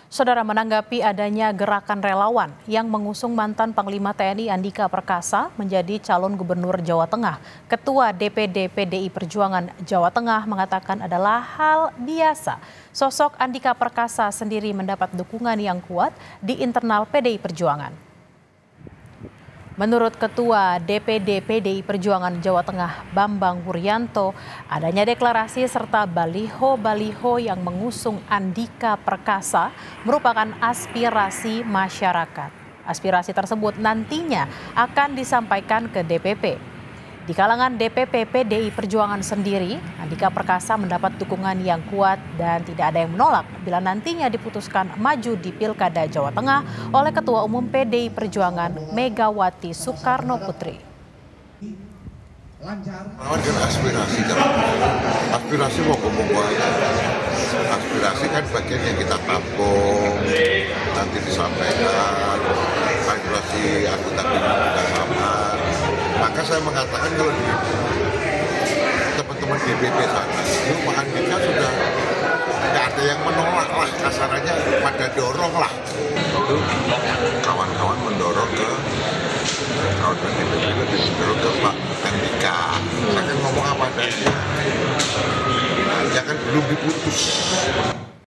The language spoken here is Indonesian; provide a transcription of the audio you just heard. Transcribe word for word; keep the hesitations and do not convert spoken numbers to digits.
Saudara, menanggapi adanya gerakan relawan yang mengusung mantan Panglima T N I Andika Perkasa menjadi calon gubernur Jawa Tengah, Ketua D P D P D I Perjuangan Jawa Tengah mengatakan adalah hal biasa. Sosok Andika Perkasa sendiri mendapat dukungan yang kuat di internal P D I Perjuangan. Menurut Ketua D P D P D I Perjuangan Jawa Tengah Bambang Wuryanto, adanya deklarasi serta baliho-baliho yang mengusung Andika Perkasa merupakan aspirasi masyarakat. Aspirasi tersebut nantinya akan disampaikan ke D P P. Di kalangan D P P P D I Perjuangan sendiri, Andika Perkasa mendapat dukungan yang kuat dan tidak ada yang menolak bila nantinya diputuskan maju di Pilkada Jawa Tengah oleh Ketua Umum P D I Perjuangan Megawati Soekarno Putri. Lawan kan aspirasi kan, aspirasi mau ngomong aja. Aspirasi kan bagian yang kita tampung, nanti disampaikan, aspirasi anggota kita sama. Maka saya mengatakan kalau di teman-teman D P P sana, itu Pak Andika sudah tidak ada yang menolak lah, kasarannya pada dorong lah. Itu kawan-kawan mendorong ke kawan-kawan D P P itu mendorong ke Pak Andika. Saya kan ngomong apa adanya, ya kan belum diputus.